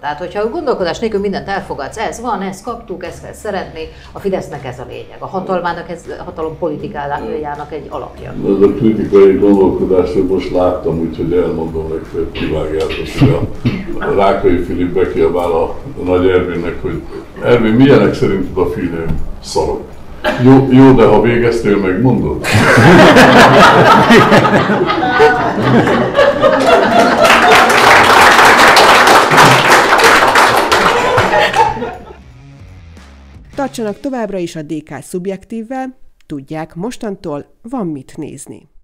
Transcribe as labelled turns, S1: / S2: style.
S1: Tehát, hogyha a gondolkodás nélkül mindent elfogadsz, ez van, ezt kaptuk, ezt kell szeretni, a Fidesznek ez a lényeg. A hatalmának, ez a hatalom politikájának egy alapja.
S2: Ez a kritikai gondolkodásról most láttam, úgyhogy elmondom nektek, kivágjátok, hogy a Rákai Filip bekiabál a Nagy Ervinnek, hogy Ervin, milyenek szerinted a filmem? Szarok. Jó, de ha végeztél, megmondod?
S3: Tartsanak továbbra is a DK Szubjektívvel, tudják, mostantól van mit nézni.